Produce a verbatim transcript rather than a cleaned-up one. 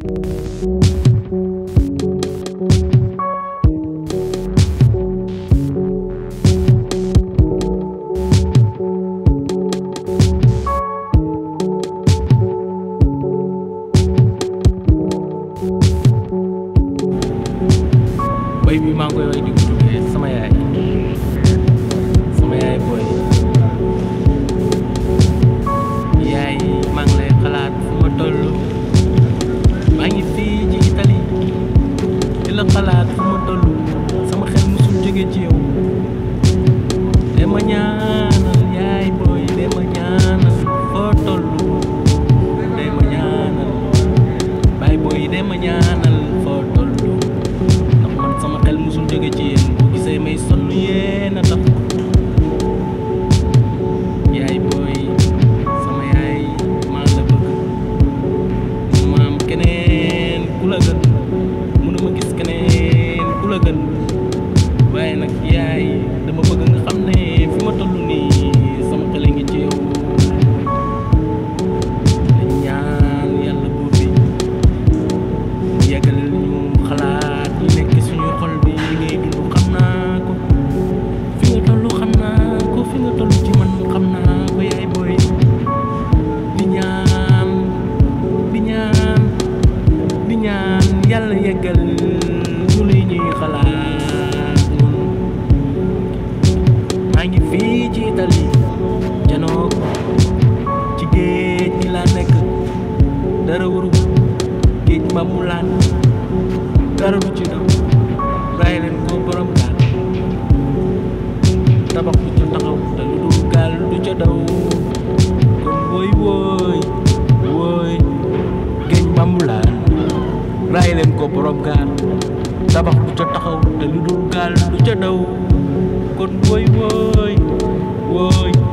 way bi maa ngi koy way di ko tuddee sama yaay sama yaay booy yaay maa ngi lay xalaat fu ma toll maa ngi fii ci Italie di la xalaat fu ma toll sama xel musul jóge ci yow de ma ñaanal yaay booy de ma ñaanal foo toll de ma ñaanal baay booy de ma ñaanal foo toll sama xel musul jóge ci yéen boo gisee may sonn yéen a tax yaay booy sama yaay maa la bëgg ma am keneen ku la gën mënuma gis keneen ku la gën waaye nag yaay dama bëgg nga xam ne fi ma toll nii sama xel a ngi ci yow dañ ñaan yàlla buur bi yeggal ñu xalaat yi nekk suñu xol bi li ngay dund xam naa ko fi nga toll xam naa ko fi nga toll ci man xam naa ko yaay booy di ñaan di ñaan di ñaan yàlla yeggal ñu li ñuy xalaat ñun maa ngi fii ci Italie janoo ci géej gi laa nekk dara waru géej ba mu laan dara du ci daw bàyyi leen ko borom gaal tabax du ca taxaw te lu dul gaal du ca daw kon wooy wooy wooy géej bambulaan bàyyi leen ko borom gaal tabax du ca taxaw te lu dul gaal du ca daw kon wooy wooy wooy